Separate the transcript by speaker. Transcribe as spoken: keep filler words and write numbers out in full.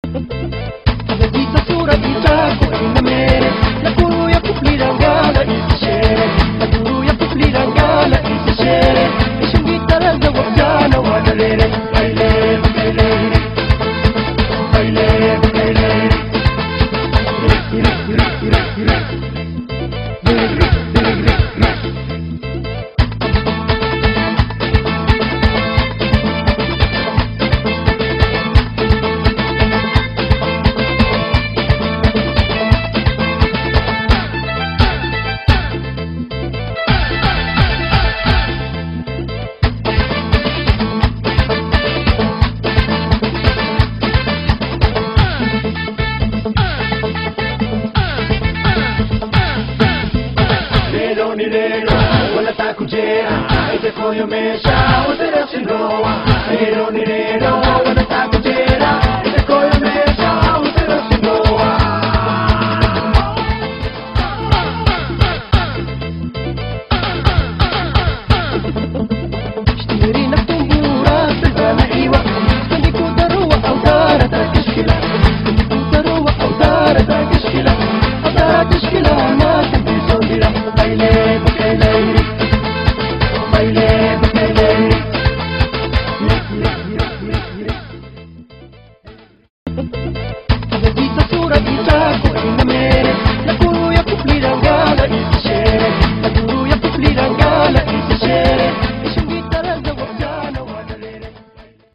Speaker 1: Nagkita sura kita ko ay namere. Nagkuruya puplirang gala isa shere. Nagkuruya puplirang gala isa shere. Isyong gitara na wag na wadalere. Baile, baile, baile, baile. Rik, rik, rik, rik, rik. Rik, rik, rik, rik, rik. Wala ta kujera, ite koyo mesha, utera singoa. Nero ni nero, wala ta kujera, ite koyo mesha, utera singoa. Shtiri na